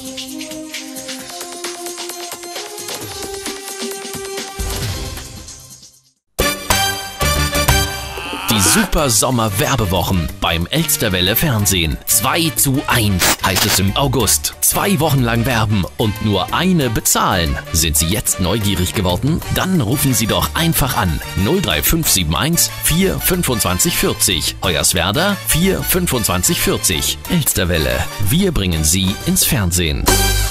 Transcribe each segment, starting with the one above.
Die Super Sommer Werbewochen beim Elsterwelle Fernsehen. 2:1 heißt es im August. 2 Wochen lang werben und nur eine bezahlen. Sind Sie jetzt neugierig geworden? Dann rufen Sie doch einfach an. 03571 4 25 40. Hoyerswerda 4 25 40. Elsterwelle. Wir bringen Sie ins Fernsehen.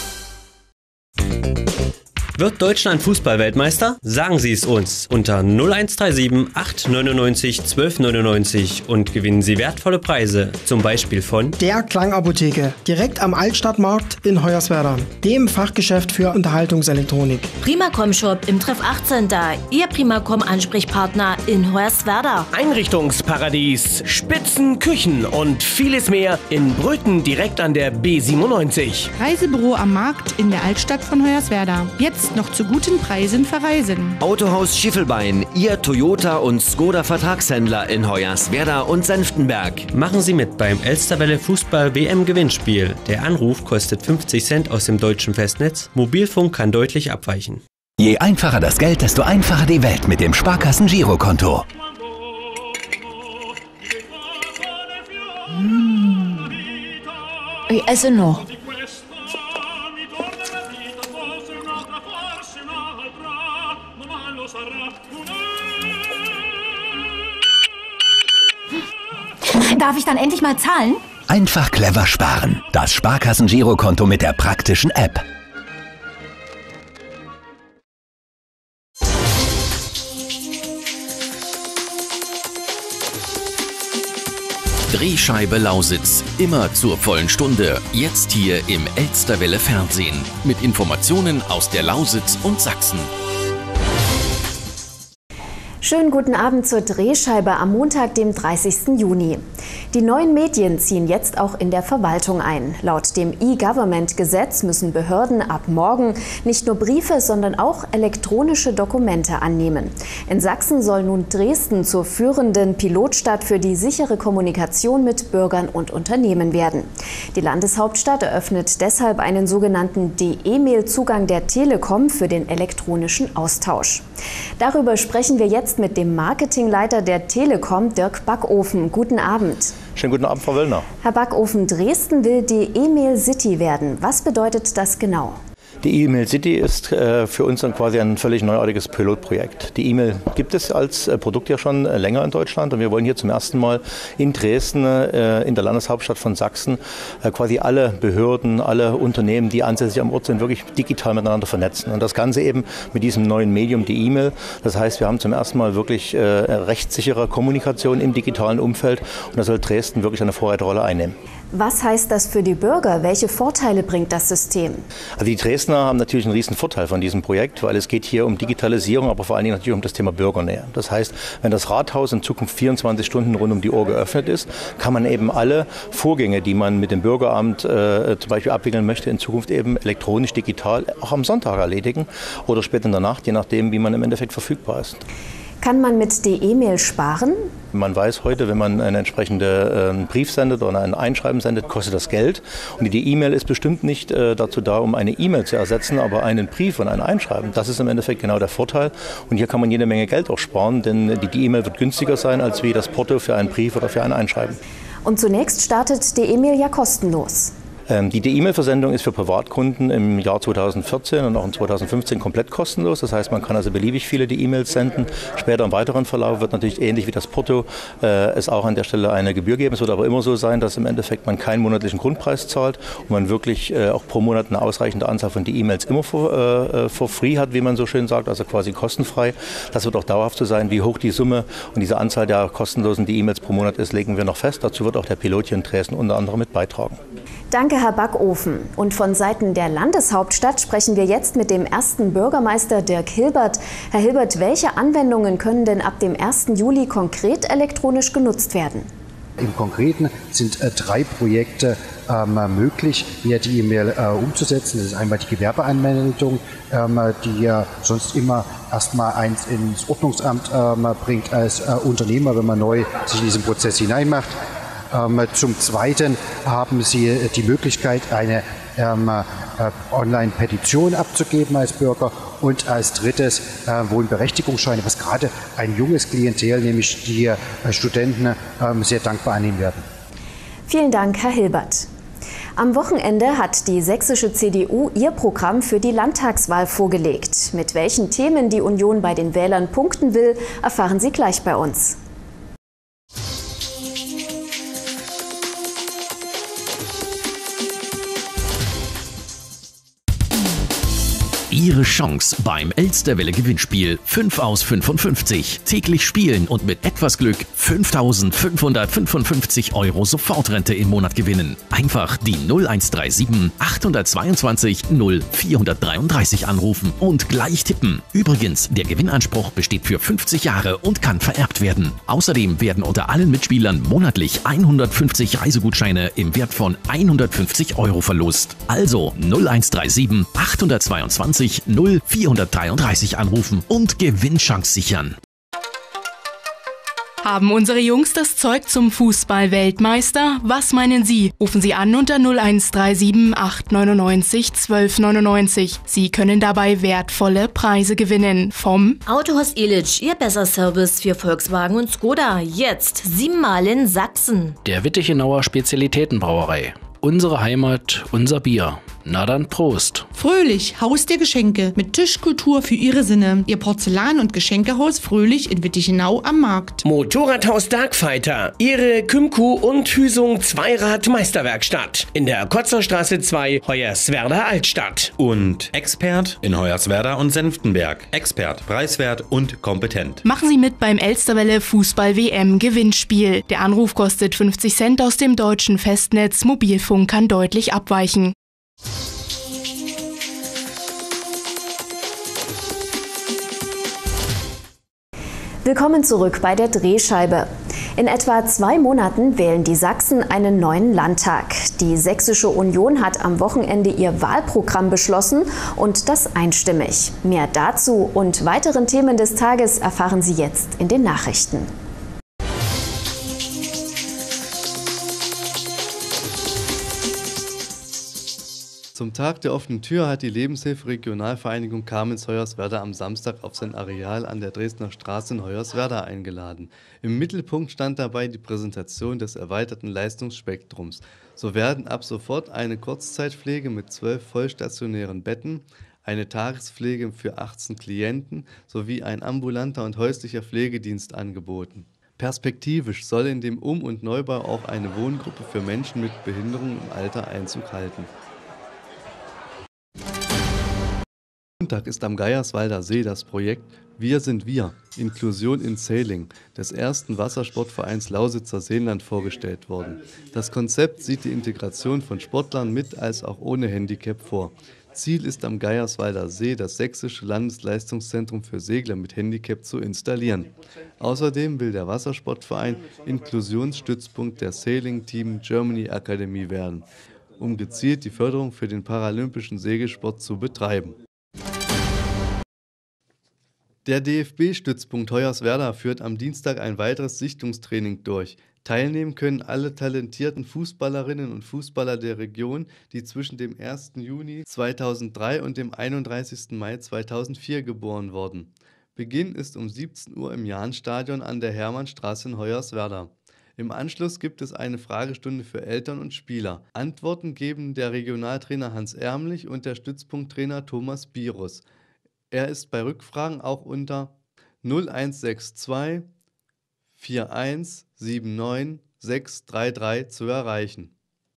Wird Deutschland Fußball-Weltmeister? Sagen Sie es uns unter 0137 899 1299 und gewinnen Sie wertvolle Preise, zum Beispiel von der Klangapotheke, direkt am Altstadtmarkt in Hoyerswerda, dem Fachgeschäft für Unterhaltungselektronik. Primacom Shop im Treff 18. Ihr Primacom Ansprechpartner in Hoyerswerda. Einrichtungsparadies, Spitzenküchen und vieles mehr in Brüten direkt an der B97. Reisebüro am Markt in der Altstadt von Hoyerswerda. Jetzt noch zu guten Preisen verreisen. Autohaus Schiffelbein, Ihr Toyota und Skoda Vertragshändler in Hoyerswerda und Senftenberg. Machen Sie mit beim Elsterwelle Fußball WM Gewinnspiel. Der Anruf kostet 50 Cent aus dem deutschen Festnetz. Mobilfunk kann deutlich abweichen. Je einfacher das Geld, desto einfacher die Welt mit dem Sparkassen-Girokonto. Ich esse noch. Darf ich dann endlich mal zahlen? Einfach clever sparen. Das Sparkassen-Girokonto mit der praktischen App. Drehscheibe Lausitz. Immer zur vollen Stunde. Jetzt hier im Elsterwelle Fernsehen. Mit Informationen aus der Lausitz und Sachsen. Schönen guten Abend zur Drehscheibe am Montag, dem 30. Juni. Die neuen Medien ziehen jetzt auch in der Verwaltung ein. Laut dem E-Government-Gesetz müssen Behörden ab morgen nicht nur Briefe, sondern auch elektronische Dokumente annehmen. In Sachsen soll nun Dresden zur führenden Pilotstadt für die sichere Kommunikation mit Bürgern und Unternehmen werden. Die Landeshauptstadt eröffnet deshalb einen sogenannten D-E-Mail-Zugang der Telekom für den elektronischen Austausch. Darüber sprechen wir jetzt mit dem Marketingleiter der Telekom, Dirk Backofen. Guten Abend. Schönen guten Abend, Frau Wöllner. Herr Backofen, Dresden will die E-Mail City werden. Was bedeutet das genau? Die E-Mail City ist für uns dann quasi ein völlig neuartiges Pilotprojekt. Die E-Mail gibt es als Produkt ja schon länger in Deutschland und wir wollen hier zum ersten Mal in Dresden, in der Landeshauptstadt von Sachsen, quasi alle Behörden, alle Unternehmen, die ansässig am Ort sind, wirklich digital miteinander vernetzen. Und das Ganze eben mit diesem neuen Medium, die E-Mail. Das heißt, wir haben zum ersten Mal wirklich rechtssichere Kommunikation im digitalen Umfeld und da soll Dresden wirklich eine Vorreiterrolle einnehmen. Was heißt das für die Bürger? Welche Vorteile bringt das System? Also die Dresdner haben natürlich einen riesen Vorteil von diesem Projekt, weil es geht hier um Digitalisierung, aber vor allen Dingen natürlich um das Thema Bürgernähe. Das heißt, wenn das Rathaus in Zukunft 24 Stunden rund um die Uhr geöffnet ist, kann man eben alle Vorgänge, die man mit dem Bürgeramt zum Beispiel abwickeln möchte, in Zukunft eben elektronisch, digital auch am Sonntag erledigen oder später in der Nacht, je nachdem, wie man im Endeffekt verfügbar ist. Kann man mit der E-Mail sparen? Man weiß heute, wenn man einen entsprechenden Brief sendet oder ein Einschreiben sendet, kostet das Geld. Und die E-Mail ist bestimmt nicht dazu da, um eine E-Mail zu ersetzen, aber einen Brief und ein Einschreiben. Das ist im Endeffekt genau der Vorteil. Und hier kann man jede Menge Geld auch sparen, denn die E-Mail wird günstiger sein als wie das Porto für einen Brief oder für ein Einschreiben. Und zunächst startet die E-Mail ja kostenlos. Die E-Mail-Versendung ist für Privatkunden im Jahr 2014 und auch in 2015 komplett kostenlos. Das heißt, man kann also beliebig viele die E-Mails senden. Später im weiteren Verlauf wird natürlich ähnlich wie das Porto es auch an der Stelle eine Gebühr geben. Es wird aber immer so sein, dass im Endeffekt man keinen monatlichen Grundpreis zahlt und man wirklich auch pro Monat eine ausreichende Anzahl von die E-Mails immer for free hat, wie man so schön sagt, also quasi kostenfrei. Das wird auch dauerhaft so sein. Wie hoch die Summe und diese Anzahl der kostenlosen die E-Mails pro Monat ist, legen wir noch fest. Dazu wird auch der Pilot hier in Dresden unter anderem mit beitragen. Danke, Herr Backofen. Und von Seiten der Landeshauptstadt sprechen wir jetzt mit dem ersten Bürgermeister Dirk Hilbert. Herr Hilbert, welche Anwendungen können denn ab dem 1. Juli konkret elektronisch genutzt werden? Im Konkreten sind 3 Projekte möglich, hier die E-Mail umzusetzen. Das ist einmal die Gewerbeanmeldung, die ja sonst immer erstmal eins ins Ordnungsamt bringt als Unternehmer, wenn man neu sich in diesen Prozess hineinmacht. Zum Zweiten haben Sie die Möglichkeit, eine Online-Petition abzugeben als Bürger und als drittes Wohnberechtigungsscheine, was gerade ein junges Klientel, nämlich die Studenten, sehr dankbar annehmen werden. Vielen Dank, Herr Hilbert. Am Wochenende hat die sächsische CDU ihr Programm für die Landtagswahl vorgelegt. Mit welchen Themen die Union bei den Wählern punkten will, erfahren Sie gleich bei uns. Ihre Chance beim Elsterwelle Gewinnspiel 5 aus 55. Täglich spielen und mit etwas Glück 5.555 € Sofortrente im Monat gewinnen. Einfach die 0137 822 0433 anrufen und gleich tippen. Übrigens, der Gewinnanspruch besteht für 50 Jahre und kann vererbt werden. Außerdem werden unter allen Mitspielern monatlich 150 Reisegutscheine im Wert von 150 € verlost. Also 0137 822 0433 anrufen und Gewinnchance sichern. Haben unsere Jungs das Zeug zum Fußball-Weltmeister? Was meinen Sie? Rufen Sie an unter 0137 899 1299. Sie können dabei wertvolle Preise gewinnen. Vom Autohaus Elitsch, Ihr besser Service für Volkswagen und Skoda. Jetzt 7-mal in Sachsen. Der Wittichenauer Spezialitätenbrauerei. Unsere Heimat, unser Bier. Na dann Prost. Fröhlich, Haus der Geschenke mit Tischkultur für Ihre Sinne. Ihr Porzellan- und Geschenkehaus Fröhlich in Wittichenau am Markt. Motorradhaus Darkfighter. Ihre Kümku und Hüsung Zweirad-Meisterwerkstatt. In der Kotzerstraße 2, Hoyerswerda Altstadt. Und Expert in Hoyerswerda und Senftenberg. Expert, preiswert und kompetent. Machen Sie mit beim Elsterwelle Fußball-WM-Gewinnspiel. Der Anruf kostet 50 Cent aus dem deutschen Festnetz. Mobilfunk kann deutlich abweichen. Willkommen zurück bei der Drehscheibe. In etwa 2 Monaten wählen die Sachsen einen neuen Landtag. Die Sächsische Union hat am Wochenende ihr Wahlprogramm beschlossen und das einstimmig. Mehr dazu und weiteren Themen des Tages erfahren Sie jetzt in den Nachrichten. Zum Tag der offenen Tür hat die Lebenshilfe Regionalvereinigung Kamenz-Hoyerswerda am Samstag auf sein Areal an der Dresdner Straße in Hoyerswerda eingeladen. Im Mittelpunkt stand dabei die Präsentation des erweiterten Leistungsspektrums. So werden ab sofort eine Kurzzeitpflege mit 12 vollstationären Betten, eine Tagespflege für 18 Klienten sowie ein ambulanter und häuslicher Pflegedienst angeboten. Perspektivisch soll in dem Um- und Neubau auch eine Wohngruppe für Menschen mit Behinderung im Alter Einzug halten. Montag ist am Geierswalder See das Projekt Wir sind wir – Inklusion in Sailing des ersten Wassersportvereins Lausitzer Seenland vorgestellt worden. Das Konzept sieht die Integration von Sportlern mit als auch ohne Handicap vor. Ziel ist am Geierswalder See das sächsische Landesleistungszentrum für Segler mit Handicap zu installieren. Außerdem will der Wassersportverein Inklusionsstützpunkt der Sailing Team Germany Akademie werden, um gezielt die Förderung für den paralympischen Segelsport zu betreiben. Der DFB-Stützpunkt Hoyerswerda führt am Dienstag ein weiteres Sichtungstraining durch. Teilnehmen können alle talentierten Fußballerinnen und Fußballer der Region, die zwischen dem 1. Juni 2003 und dem 31. Mai 2004 geboren wurden. Beginn ist um 17 Uhr im Jahnstadion an der Hermannstraße in Hoyerswerda. Im Anschluss gibt es eine Fragestunde für Eltern und Spieler. Antworten geben der Regionaltrainer Hans Ärmlich und der Stützpunkttrainer Thomas Birus. Er ist bei Rückfragen auch unter 0162 41 79 633 zu erreichen.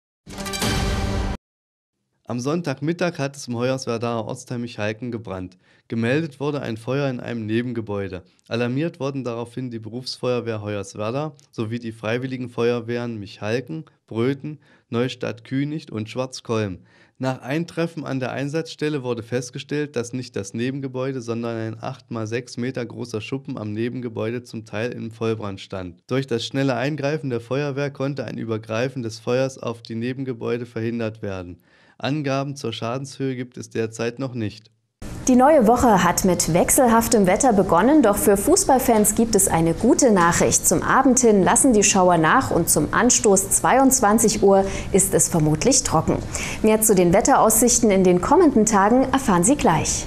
Am Sonntagmittag hat es im Hoyerswerdaer Ortsteil Michalken gebrannt. Gemeldet wurde ein Feuer in einem Nebengebäude. Alarmiert wurden daraufhin die Berufsfeuerwehr Hoyerswerda sowie die Freiwilligen Feuerwehren Michalken, Bröthen, Neustadt-Kühnicht und Schwarzkolm. Nach Eintreffen an der Einsatzstelle wurde festgestellt, dass nicht das Nebengebäude, sondern ein 8x6 Meter großer Schuppen am Nebengebäude zum Teil im Vollbrand stand. Durch das schnelle Eingreifen der Feuerwehr konnte ein Übergreifen des Feuers auf die Nebengebäude verhindert werden. Angaben zur Schadenshöhe gibt es derzeit noch nicht. Die neue Woche hat mit wechselhaftem Wetter begonnen, doch für Fußballfans gibt es eine gute Nachricht. Zum Abend hin lassen die Schauer nach und zum Anstoß 22 Uhr ist es vermutlich trocken. Mehr zu den Wetteraussichten in den kommenden Tagen erfahren Sie gleich.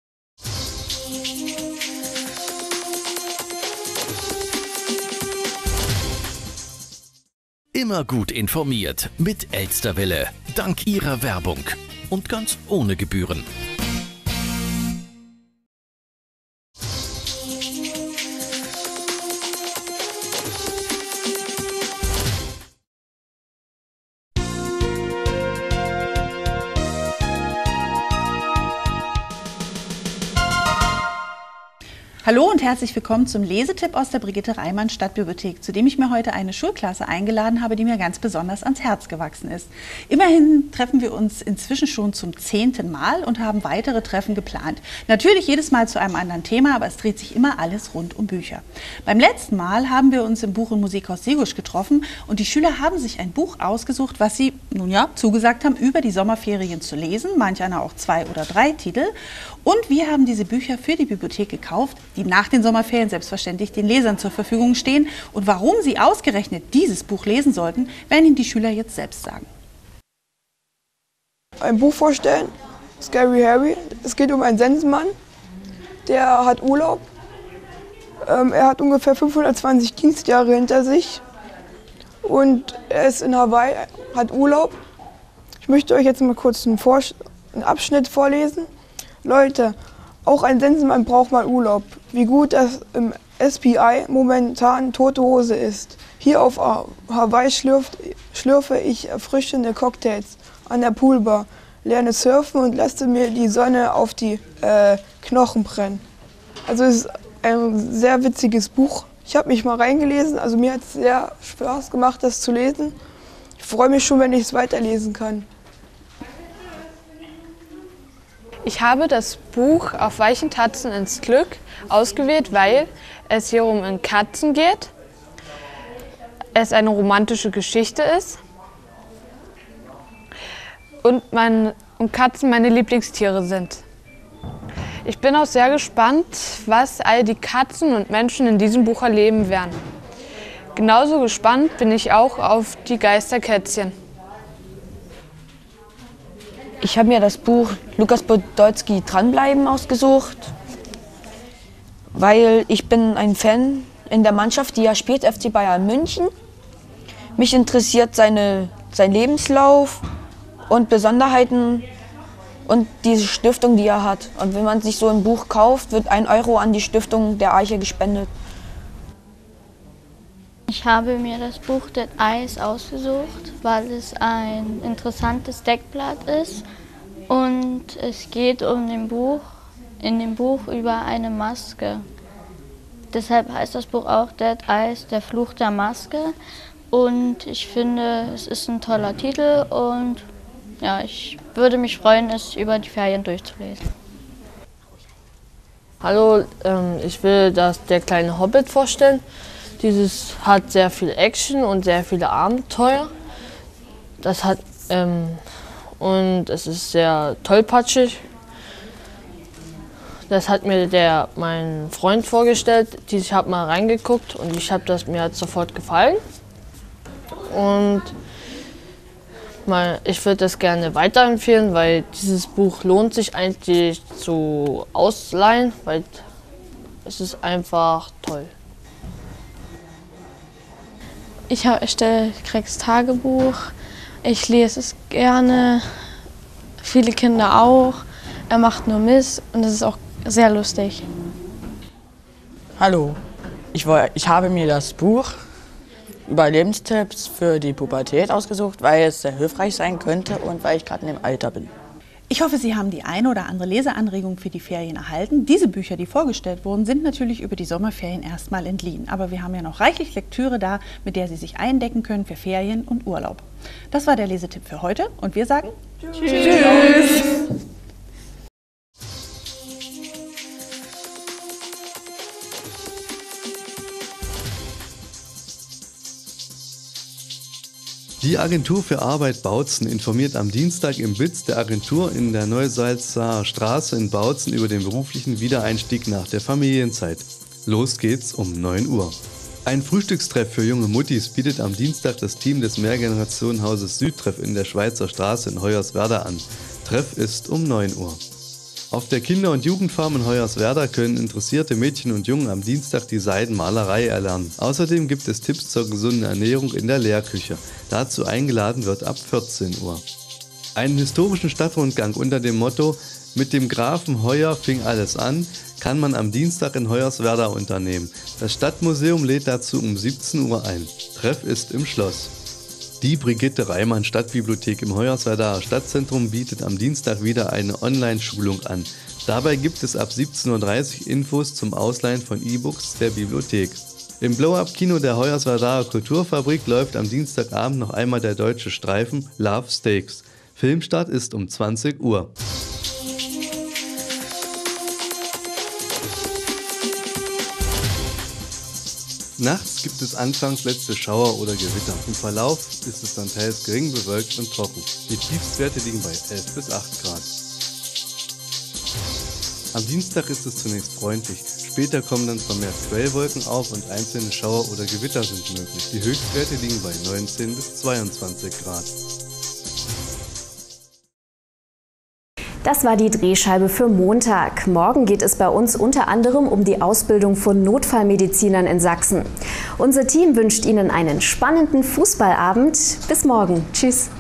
Immer gut informiert mit Elsterwelle. Dank ihrer Werbung. Und ganz ohne Gebühren. Hallo und herzlich willkommen zum Lesetipp aus der Brigitte Reimann Stadtbibliothek, zu dem ich mir heute eine Schulklasse eingeladen habe, die mir ganz besonders ans Herz gewachsen ist. Immerhin treffen wir uns inzwischen schon zum 10. Mal und haben weitere Treffen geplant. Natürlich jedes Mal zu einem anderen Thema, aber es dreht sich immer alles rund um Bücher. Beim letzten Mal haben wir uns im Buch- und Musikhaus Segusch getroffen und die Schüler haben sich ein Buch ausgesucht, was sie, nun ja, zugesagt haben, über die Sommerferien zu lesen, manch einer auch 2 oder 3 Titel. Und wir haben diese Bücher für die Bibliothek gekauft, die nach den Sommerferien selbstverständlich den Lesern zur Verfügung stehen. Und warum sie ausgerechnet dieses Buch lesen sollten, werden Ihnen die Schüler jetzt selbst sagen. Ein Buch vorstellen, Scary Harry. Es geht um einen Sensenmann, der hat Urlaub. Er hat ungefähr 520 Dienstjahre hinter sich und er ist in Hawaii, hat Urlaub. Ich möchte euch jetzt mal kurz einen Abschnitt vorlesen. Leute, auch ein Sensenmann braucht mal Urlaub. Wie gut das im SPI momentan tote Hose ist. Hier auf Hawaii schlürfe ich erfrischende Cocktails an der Poolbar, lerne surfen und lasse mir die Sonne auf die Knochen brennen. Also es ist ein sehr witziges Buch. Ich habe mich mal reingelesen, also mir hat es sehr Spaß gemacht, das zu lesen. Ich freue mich schon, wenn ich es weiterlesen kann. Ich habe das Buch Auf weichen Tatzen ins Glück ausgewählt, weil es hier um Katzen geht, es eine romantische Geschichte ist und Katzen meine Lieblingstiere sind. Ich bin auch sehr gespannt, was all die Katzen und Menschen in diesem Buch erleben werden. Genauso gespannt bin ich auch auf die Geisterkätzchen. Ich habe mir das Buch Lukas Podolski Dranbleiben ausgesucht, weil ich bin ein Fan in der Mannschaft, die ja spielt, FC Bayern München. Mich interessiert sein Lebenslauf und Besonderheiten und diese Stiftung, die er hat. Und wenn man sich so ein Buch kauft, wird 1 Euro an die Stiftung der Arche gespendet. Ich habe mir das Buch Dead Eyes ausgesucht, weil es ein interessantes Deckblatt ist und es geht in dem Buch über eine Maske. Deshalb heißt das Buch auch Dead Eyes, der Fluch der Maske. Und ich finde, es ist ein toller Titel und ja, ich würde mich freuen, es über die Ferien durchzulesen. Hallo, ich will Der kleine Hobbit vorstellen. Dieses hat sehr viel Action und sehr viele Abenteuer. Und es ist sehr tollpatschig. Das hat mir mein Freund vorgestellt. Ich habe mal reingeguckt und mir hat sofort gefallen. Und ich würde das gerne weiterempfehlen, weil dieses Buch lohnt sich eigentlich zu ausleihen, weil es ist einfach toll. Ich erstelle Gregs Tagebuch, ich lese es gerne, viele Kinder auch. Er macht nur Mist und es ist auch sehr lustig. Hallo, ich habe mir das Buch Überlebenstipps für die Pubertät ausgesucht, weil es sehr hilfreich sein könnte und weil ich gerade in dem Alter bin. Ich hoffe, Sie haben die eine oder andere Leseanregung für die Ferien erhalten. Diese Bücher, die vorgestellt wurden, sind natürlich über die Sommerferien erstmal entliehen. Aber wir haben ja noch reichlich Lektüre da, mit der Sie sich eindecken können für Ferien und Urlaub. Das war der Lesetipp für heute und wir sagen Tschüss! Die Agentur für Arbeit Bautzen informiert am Dienstag im BIZ der Agentur in der Neusalzer Straße in Bautzen über den beruflichen Wiedereinstieg nach der Familienzeit. Los geht's um 9 Uhr. Ein Frühstückstreff für junge Muttis bietet am Dienstag das Team des Mehrgenerationenhauses Südtreff in der Schweizer Straße in Hoyerswerda an. Treff ist um 9 Uhr. Auf der Kinder- und Jugendfarm in Hoyerswerda können interessierte Mädchen und Jungen am Dienstag die Seidenmalerei erlernen. Außerdem gibt es Tipps zur gesunden Ernährung in der Lehrküche. Dazu eingeladen wird ab 14 Uhr. Einen historischen Stadtrundgang unter dem Motto „Mit dem Grafen Hoyer fing alles an" kann man am Dienstag in Hoyerswerda unternehmen. Das Stadtmuseum lädt dazu um 17 Uhr ein. Treff ist im Schloss. Die Brigitte Reimann Stadtbibliothek im Hoyerswerdaer Stadtzentrum bietet am Dienstag wieder eine Online-Schulung an. Dabei gibt es ab 17:30 Uhr Infos zum Ausleihen von E-Books der Bibliothek. Im Blow-Up-Kino der Hoyerswerdaer Kulturfabrik läuft am Dienstagabend noch einmal der deutsche Streifen Love Steaks. Filmstart ist um 20 Uhr. Nachts gibt es anfangs letzte Schauer oder Gewitter. Im Verlauf ist es dann teils gering bewölkt und trocken. Die Tiefstwerte liegen bei 11 bis 8 Grad. Am Dienstag ist es zunächst freundlich. Später kommen dann vermehrt Quellwolken auf und einzelne Schauer oder Gewitter sind möglich. Die Höchstwerte liegen bei 19 bis 22 Grad. Das war die Drehscheibe für Montag. Morgen geht es bei uns unter anderem um die Ausbildung von Notfallmedizinern in Sachsen. Unser Team wünscht Ihnen einen spannenden Fußballabend. Bis morgen. Tschüss.